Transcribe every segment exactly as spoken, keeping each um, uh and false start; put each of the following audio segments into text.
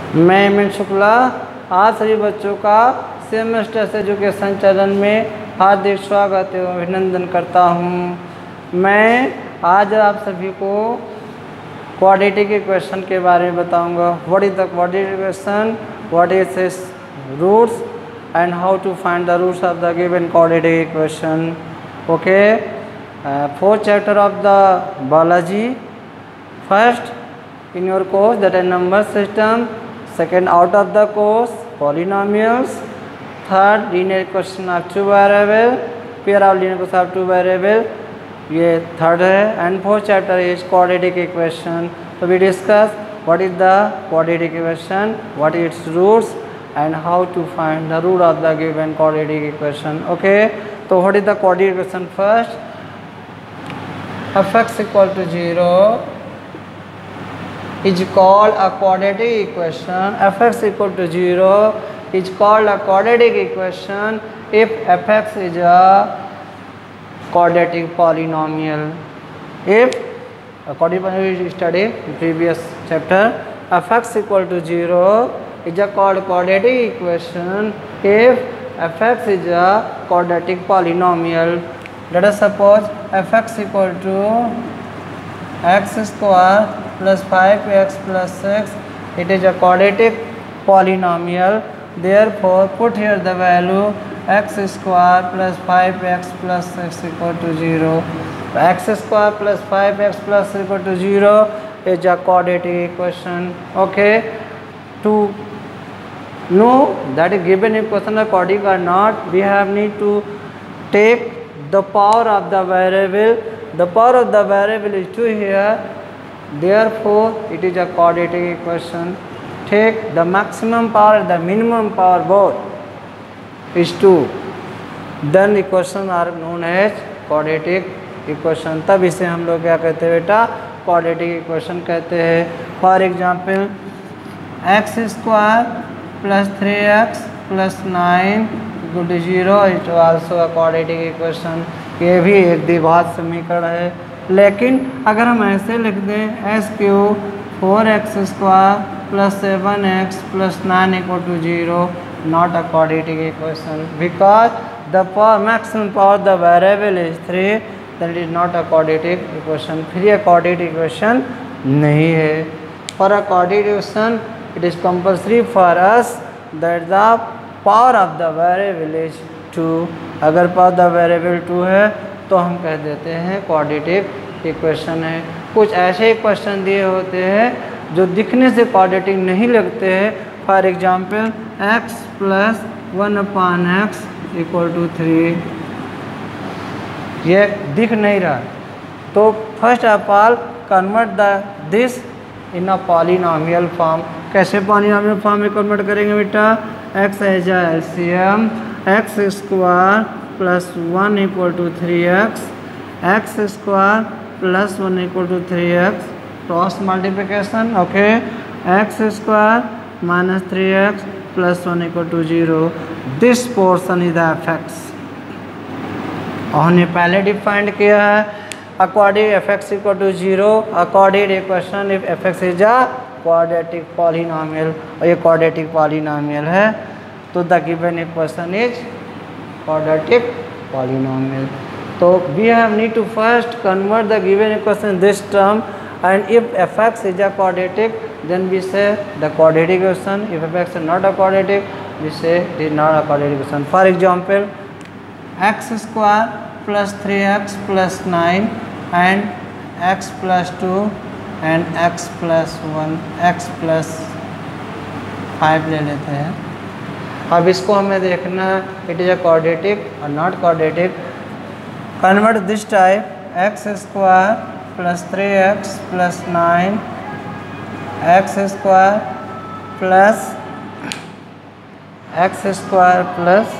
मैं हेमंत शुक्ला आप सभी बच्चों का सेमेस्टर एजुकेशन चैनल में हार्दिक स्वागत एवं अभिनंदन करता हूं। मैं आज आप सभी को क्वाड्रेटिक इक्वेशन के बारे में बताऊंगा। What is the quadratic equation, what is its roots and how to find the roots of the given quadratic equation. Okay, fourth chapter of the biology. First in your course that is number system, second out of the course polynomials, third linear equation of two variable, pair of linear equation of two variable, ये third है, and fourth chapter is quadratic equation. So we discuss what is the quadratic equation, what is its roots and how to find the root of the given quadratic equation. Okay, so what is the quadratic equation? First, f(x) equal to zero is called a quadratic equation. F(x) equal to zero is called a quadratic equation if f(x) is a quadratic polynomial. If a quadratic polynomial we studied in previous chapter, f(x) equal to zero is a called quadratic equation if f(x) is a quadratic polynomial. Let us suppose f(x) equal to x square plus five x plus six. It is a quadratic polynomial. Therefore, put here the value x square plus five x plus six equal to zero. X square plus five x plus six equal to zero is a quadratic equation. Okay, to know that a given equation is quadratic or not, we have need to take the power of the variable. The power of the variable is two here. Therefore, it is a quadratic equation. Take the maximum power and the minimum power both is two. Then equations are known as quadratic equation. तब इसे हम लोग क्या कहते हैं बेटा? Quadratic equation कहते हैं. For example, x square plus three x plus nine equal to zero is also a quadratic equation. ये भी एक द्विघात समीकरण है. लेकिन अगर हम ऐसे लिख दें S Q four x square plus seven x plus nine equal to zero, not a quadratic equation because the power maximum power the variable is three, that is not a quadratic equation. फिर ये quadratic equation नहीं है. For a quadratic equation it is compulsory for us that the power of the variable is two. अगर power the variable two है तो हम कह देते हैं क्वाड्रेटिक इक्वेशन है. कुछ ऐसे क्वेश्चन दिए होते हैं जो दिखने से क्वाड्रेटिक नहीं लगते हैं. For example x plus one upon x equal to three, ये दिख नहीं रहा. तो first of all convert the this in a polynomial form. कैसे पॉलिनोमियल फॉर्म में कन्वर्ट करेंगे बेटा? x as a LCM, x square plus one equal to three x, x square plus one equal to three x, cross multiplication. Okay, x square minus three x plus one equal to zero. This portion is the f(x). और हमने पहले defined किया है according f(x) equal to zero, according equation if f(x) is a quadratic polynomial. और ये quadratic polynomial है तो the given equation is quadratic polynomial. So we have need to first convert the given equation in this term, and if f(x) is a quadratic, then we say the quadratic equation. If f(x) is not a quadratic, we say it is not a quadratic equation. For example, x square plus three x plus nine and x plus two and x plus one, x plus five ले लेते हैं. अब इसको हमें देखना it is a quadratic और not quadratic. Convert this type x square plus three x plus nine, x square plus x square plus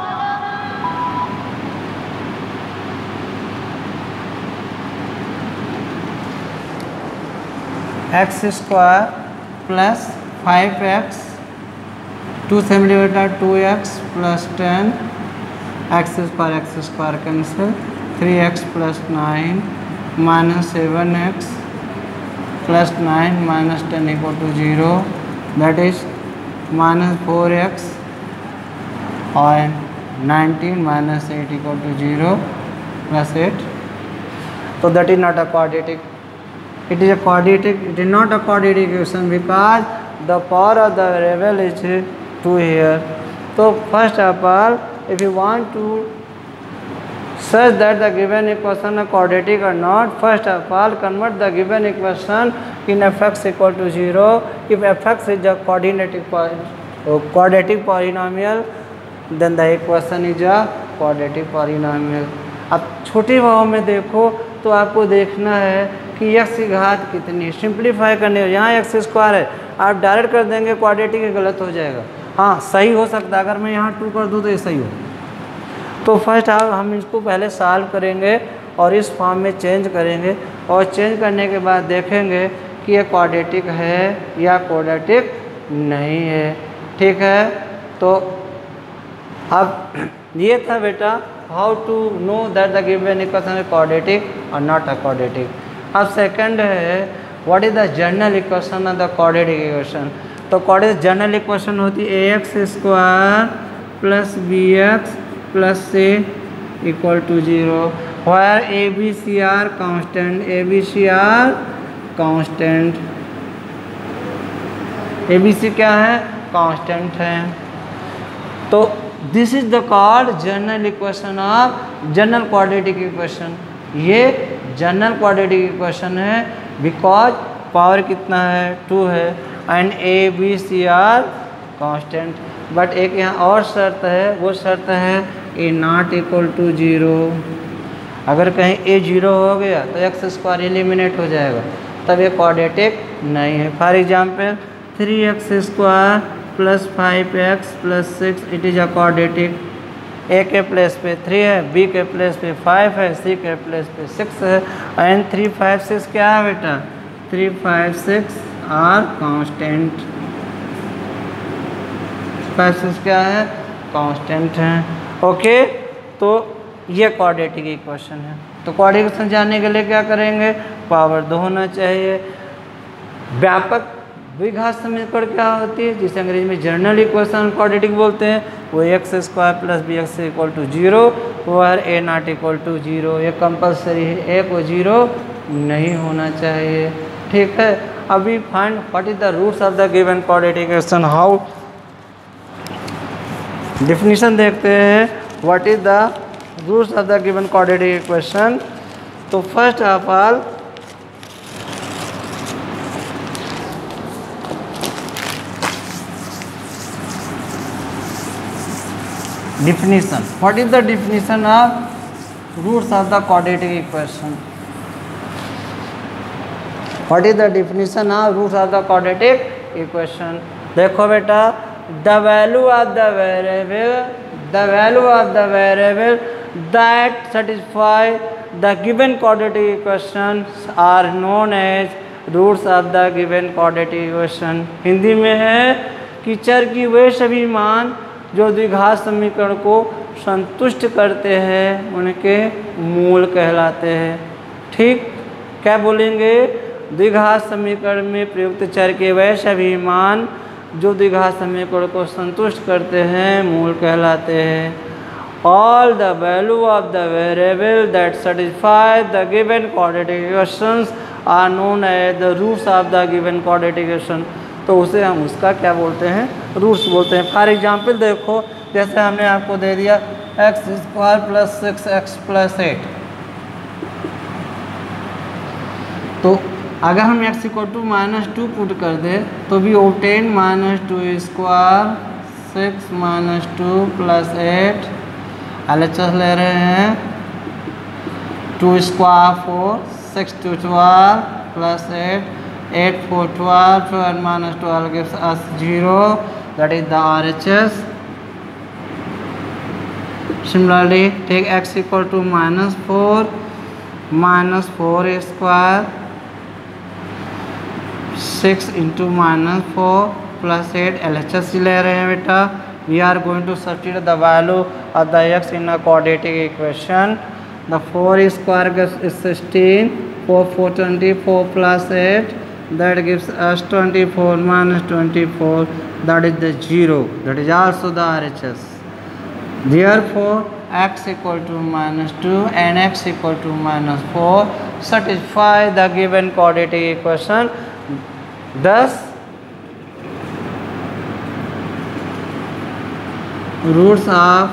x square plus five x, two से मिलेगा two x plus ten, x square x square cancel, three x plus nine minus seven x plus nine minus ten equal to zero. that is minus four x and nineteen minus eight equal to zero plus eight. So that is not a quadratic. It is a quadratic. It is not a quadratic equation because the power of the variable is two here. So first of all, if you want to such that the given equation is quadratic or not, first of all convert the given equation in fx equal to zero. If fx is a quadratic quadratic polynomial, then the equation is a quadratic polynomial. अब छोटे भाव में देखो तो आपको देखना है कि x की घात कितनी, सिंप्लीफाई करने हो, यहाँ एक्स स्क्वायर है, आप डायरेक्ट कर देंगे क्वाड्रेटिक है, गलत हो जाएगा। हाँ सही हो सकता है, अगर मैं यहाँ टू कर दूँ तो ये सही हो। तो फर्स्ट आप हम इसको पहले सॉल्व करेंगे और इस फॉर्म में चेंज करेंगे और चेंज करने के बाद देखेंगे कि ये क्वाड्रेटिक है या क्वाड्रेटिक नहीं है। ठीक है, तो अब ये था बेटा how to know that the given equation is quadratic और नॉट अ क्वाड्रेटिक। अब सेकंड है what is the general equation of the quadratic equation. तो क्वाड्रेटिक जनरल इक्वेशन होती है A x square plus B x plus C equal to zero, where A B C are constant, A B C are constant, A B C क्या है, constant है। तो this is the called general equation of general quadratic equation. ये general quadratic equation है because power कितना है, two है and A B C are constant. But एक यहाँ और शर्त है, वो शर्त है A not equal to zero. अगर कहीं ए जीरो हो गया तो एक्स स्क्वायर एलिमिनेट हो जाएगा, तब ये क्वाड्रेटिक नहीं है। For example three x square plus five x plus six, it is a quadratic. A के प्लेस पे थ्री है, बी के प्लेस पे फाइव है, सी के प्लेस पे सिक्स है एंड थ्री फाइव सिक्स क्या है बेटा, three five six are constant. Five six क्या है, कांस्टेंट है। ओके, तो ये क्वाड्रेटिक इक्वेशन है। तो क्वाड्रेटिक इक्वेशन जानने के लिए क्या करेंगे, पावर दो होना चाहिए। व्यापक द्विघात समीकरण क्या होती है, जिसे अंग्रेजी में जनरल इक्वेशन क्वाड्रेटिक बोलते हैं, वो x square plus B x equal to zero, और a not equal to zero. ये कंपलसरी है, ए को जीरो नहीं होना चाहिए। ठीक है, अभी find what is the roots of the given quadratic equation. How definition देखते हैं, what is the roots of the given quadratic equation. तो first of all definition, what is the definition of roots of the quadratic equation? What is the definition of roots of the quadratic equation? देखो बेटा, the value of the variable the value of the variable that satisfy the given quadratic equations are known as roots of the given quadratic equation। Hindi में है कि चर की वे सभी मान जो द्विघात समीकरण को संतुष्ट करते हैं उनके मूल कहलाते हैं। ठीक, क्या बोलेंगे, द्विघात समीकरण में प्रयुक्त चर के वह सभी मान जो द्विघात समीकरण को संतुष्ट करते हैं मूल कहलाते हैं। All the value of the variable that satisfy the given quadratic equations are known as the roots of the given quadratic equation. तो उसे हम उसका क्या बोलते हैं, रूट्स बोलते हैं। फॉर एग्जांपल देखो, जैसे हमने आपको दे दिया x square plus six x plus eight, तो अगर हम x equal to minus two put कर दे तो भी obtain minus two square six minus two plus eight, L H S ले रहे हैं, two square four, six two twelve plus eight, eight four twelve, twelve minus twelve gives us zero, that is the R H S. Similarly, take x equal to minus four, minus four square, six into minus four plus eight, L H S ले रहे हैं बेटा। We are going to substitute the value of the x in a quadratic equation. The four square gives is sixteen, four four twenty-four plus eight, that gives us twenty-four minus twenty-four, that is the zero, that is also the R H S. Therefore x equal to minus two and x equal to minus four satisfy the given quadratic equation. Thus roots of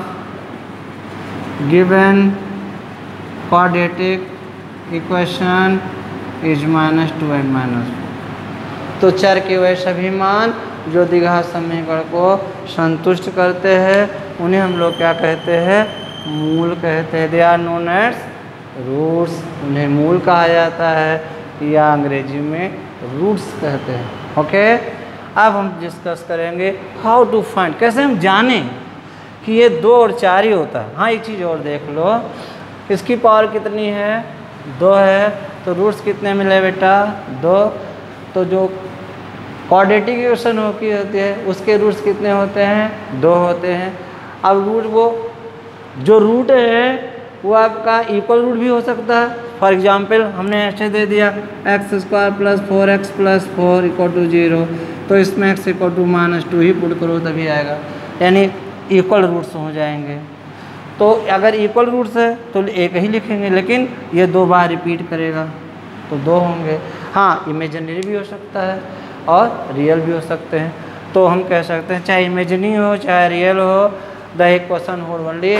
given quadratic equation is minus two and minus four. तो चर के वह सभी मान जो द्विघात समीकरण को संतुष्ट करते हैं उन्हें हम लोग क्या कहते हैं, मूल कहते हैं। They are known as roots, उन्हें मूल कहा जाता है या अंग्रेजी में रूट्स कहते हैं। ओके, अब हम डिस्कस करेंगे हाउ टू फाइंड, कैसे हम जानें कि ये दो और चार ही होता है। हाँ, एक चीज़ और देख लो, इसकी पावर कितनी है, दो है, तो रूट्स कितने मिले बेटा, दो। तो जो क्वाड्रेटिक इक्वेशन होती है उसके रूट्स कितने होते हैं, दो होते हैं। अब रूट वो जो रूट है वो आपका इक्वल रूट भी हो सकता है। फॉर एग्जांपल हमने ऐसे दे दिया x square plus four x plus four equal to zero, तो इसमें x equal to minus two ही पुट करो तभी आएगा, यानी इक्वल रूट्स हो जाएंगे। तो अगर इक्वल रूट्स है तो एक ही लिखेंगे, लेकिन ये दो बार रिपीट करेगा तो दो होंगे। हाँ, इमेजिनरी भी हो सकता है और रियल भी हो सकते हैं। तो हम कह सकते हैं चाहे इमेजिनरी हो चाहे रियल हो, the equation hold only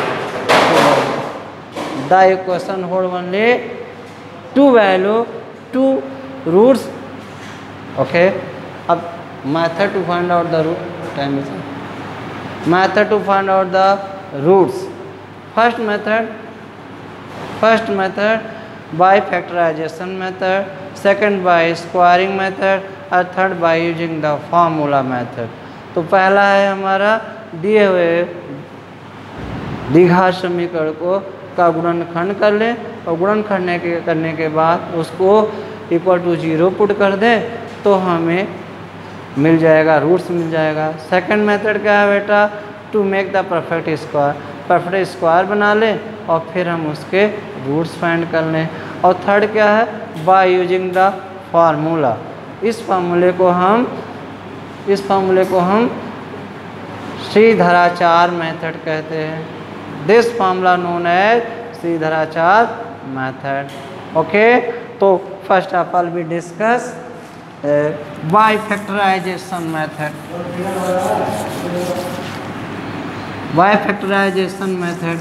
the equation hold only two value two roots. Okay, अब method to find out the root time is method to find out the roots. First method, first method by factorization method, second by squaring method और third by using the formula method. तो पहला है हमारा दिए हुए द्विघात समीकरण को का गुणनखंड कर ले और गुणनखंड करने के करने के बाद उसको इक्वल टू जीरो पुट कर दे तो हमें मिल जाएगा, रूट्स मिल जाएगा। सेकंड मेथड क्या है बेटा, to make the perfect square, perfect square बना लें और फिर हम उसके रूट्स फाइंड कर लें। और थर्ड क्या है, बाय यूजिंग द फार्मूला, इस फार्मूले को हम इस फार्मूले को हम श्रीधराचार्य मेथड कहते हैं। This formula known as Shridharacharya method. Okay, तो first of all we discuss Uh, by factorization method. By factorization method.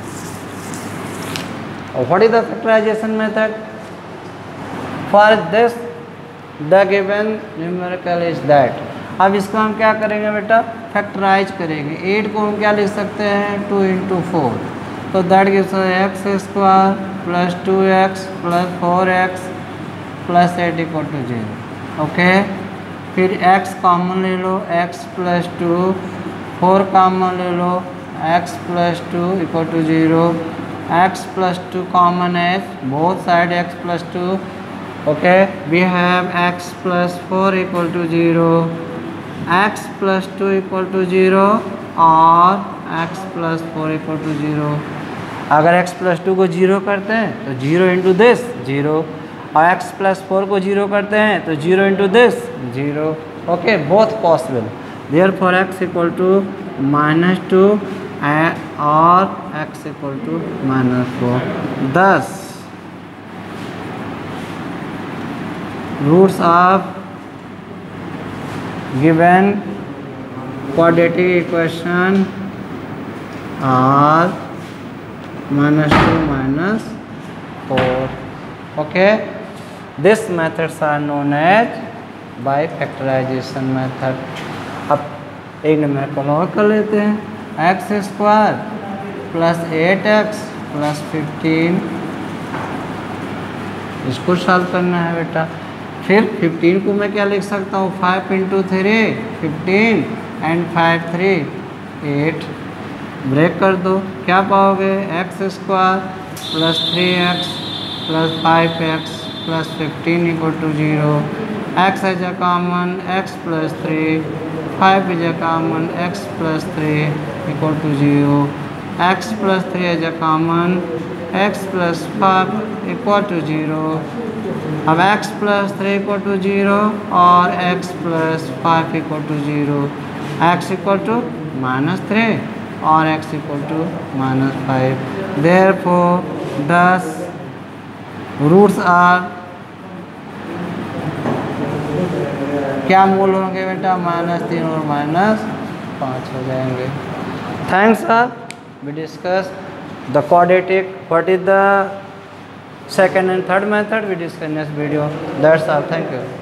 Uh, what is the factorization method? For this, the given numerical is that. अब इसको हम क्या करेंगे बेटा, factorise करेंगे। Eight को हम क्या लिख सकते हैं, टू इंटू फोर, तो that gives x square plus two x plus four x plus eight equal to zero. Okay, फिर x कॉमन ले लो, x plus two, four common ले लो, x plus two equal to zero, x plus two common है both side x plus two. Okay, we have x plus four equal to zero, x plus two equal to zero और x plus four equal to zero. अगर x plus two को zero करते हैं तो zero into this zero, और x plus four को zero करते हैं तो zero into this zero. Okay, both possible. Therefore x equal to minus two और x equal to minus four. Thus roots of given quadratic equation are minus two minus four. Okay, this methods are known as by factorization method. अब एक number और कर लेते हैं, x square plus eight x plus fifteen, इसको solve करना है बेटा। फिर फिफ्टीन को मैं क्या लिख सकता हूँ, five into three fifteen and five three eight, break कर दो, क्या पाओगे, x square plus three x plus five x plus fifteen equal to zero. X is a common, x plus three, five is a common, x plus three equal to zero. X plus three is a common, x plus five equal to zero. अब x plus three equal to zero और x plus five equal to zero, x equal to minus three और x equal to minus five. Therefore thus roots are, क्या मूल होंगे बेटा, minus तीन और minus पाँच हो जाएंगे। Thanks sir, we discuss the quadratic, what is the second and third method we discuss in this video. That's all, thank you.